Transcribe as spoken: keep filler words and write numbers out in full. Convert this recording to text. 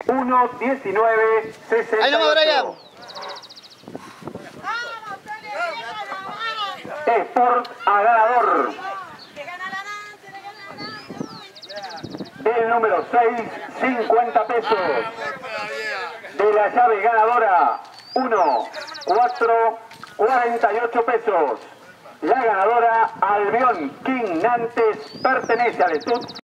uno diecinueve sesenta y ocho. Ahí nomás, Brian. Sport a ganador. Del número seis, cincuenta pesos. De la llave ganadora, uno, cuatro, cuarenta y ocho pesos. La ganadora, Albión King Nantes, pertenece al Estud.